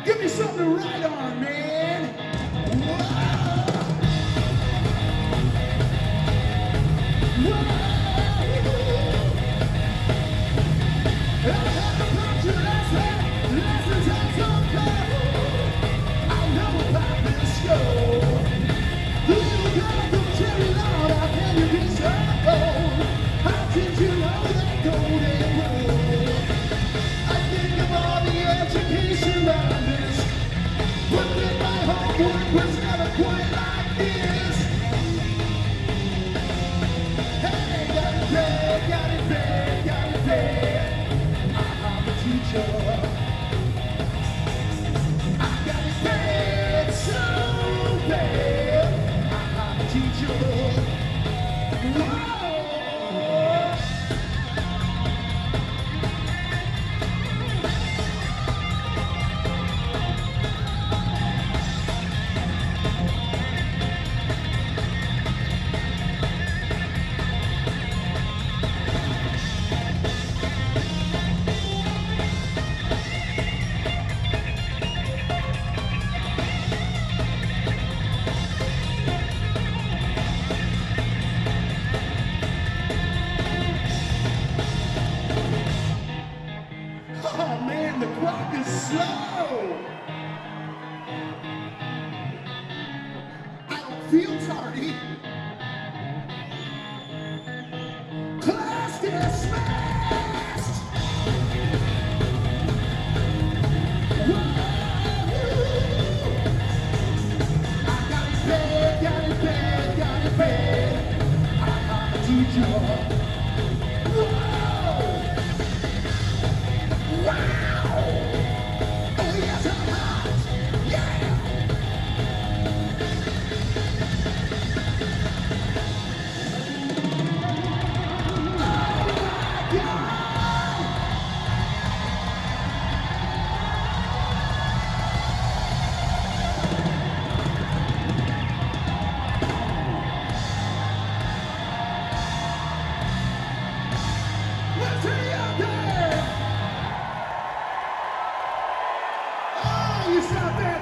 Give me something to write on, man. Was never quite like this. Hey, got it bad. I'm a teacher. I got it bad, so bad. I'm a teacher. Whoa. Oh man, the clock is slow. I don't feel tardy. Class dismissed. Whoa. I got it bad. I'm a teacher. You stop there.